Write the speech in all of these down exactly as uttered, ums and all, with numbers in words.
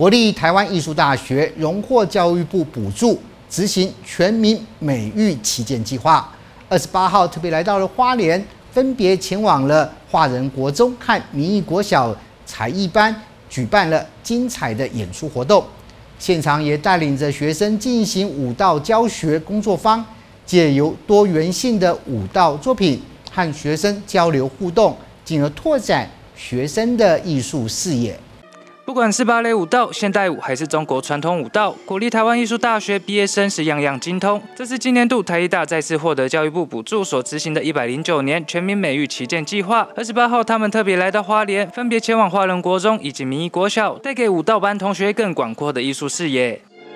国立台湾艺术大学荣获教育部补助，执行全民美育旗舰计划。二十八号特别来到了花莲，分别前往了华仁国中和民意国小才艺班，举办了精彩的演出活动。现场也带领着学生进行舞蹈教学工作坊，借由多元性的舞蹈作品和学生交流互动，进而拓展学生的艺术视野。 不管是芭蕾舞蹈、现代舞还是中国传统舞蹈，国立台湾艺术大学毕业生是样样精通。这是今年度台艺大再次获得教育部补助所执行的一百零九年全民美育旗舰计划。二十八号，他们特别来到花莲，分别前往华仁国中以及民意国小，带给舞蹈班同学更广阔的艺术视野。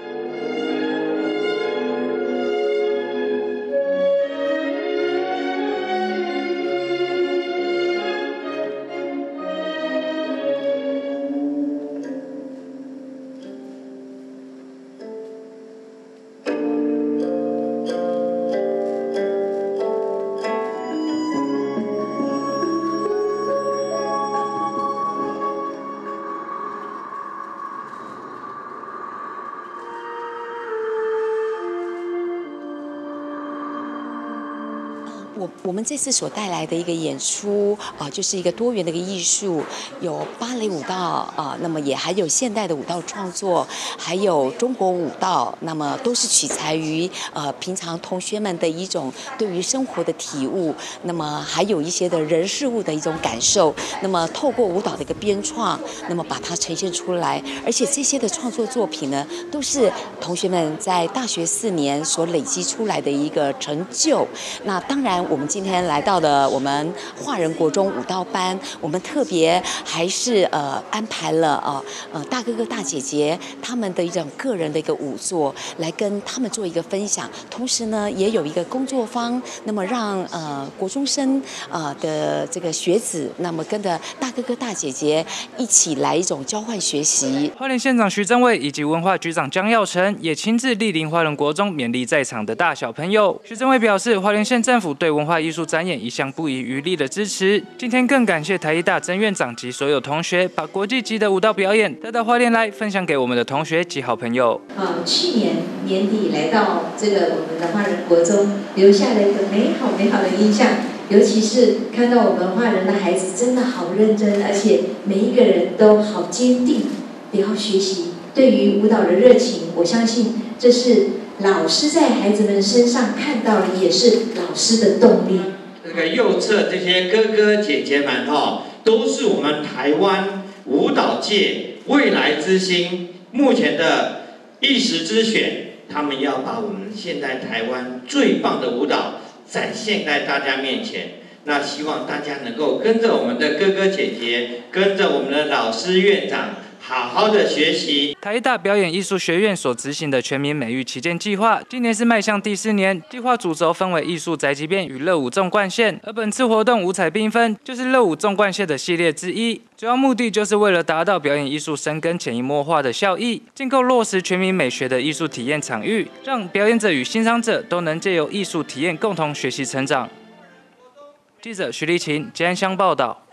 我我们这次所带来的一个演出啊、呃，就是一个多元的一个艺术，有芭蕾舞蹈啊、呃，那么也还有现代的舞蹈创作，还有中国舞蹈，那么都是取材于呃平常同学们的一种对于生活的体悟，那么还有一些的人事物的一种感受，那么透过舞蹈的一个编创，那么把它呈现出来，而且这些的创作作品呢，都是同学们在大学四年所累积出来的一个成就。那当然。我们今天来到了我们华仁国中舞蹈班，我们特别还是呃安排了呃呃大哥哥大姐姐他们的一种个人的一个舞作，来跟他们做一个分享。同时呢，也有一个工作坊，那么让呃国中生呃的这个学子，那么跟着大哥哥大姐姐一起来一种交换学习。 花莲县长徐正伟以及文化局长江耀成也亲自莅临华仁国中，勉励在场的大小朋友。徐正伟表示，花莲县政府对文化艺术展演一向不遗余力的支持，今天更感谢台艺大曾院长及所有同学，把国际级的舞蹈表演带到花莲来，分享给我们的同学及好朋友。 呃，去年年底来到这个我们的华仁国中，留下了一个美好美好的印象。尤其是看到我们华仁的孩子真的好认真，而且每一个人都好坚定的要学习，对于舞蹈的热情，我相信这是。老师在孩子们身上看到的，也是老师的动力。 这个右侧这些哥哥姐姐们哈，都是我们台湾舞蹈界未来之星，目前的一时之选。他们要把我们现在台湾最棒的舞蹈展现在大家面前。那希望大家能够跟着我们的哥哥姐姐，跟着我们的老师院长。好好的学习。 台艺大表演艺术学院所执行的全民美育旗舰计划，今年是迈向第四年。计划主轴分为艺术宅急便与热舞纵贯线，而本次活动五彩缤纷，就是热舞纵贯线的系列之一。主要目的就是为了达到表演艺术深耕潜移默化的效益，建构落实全民美学的艺术体验场域，让表演者与欣赏者都能借由艺术体验共同学习成长。记者徐立琴、吉安乡报道。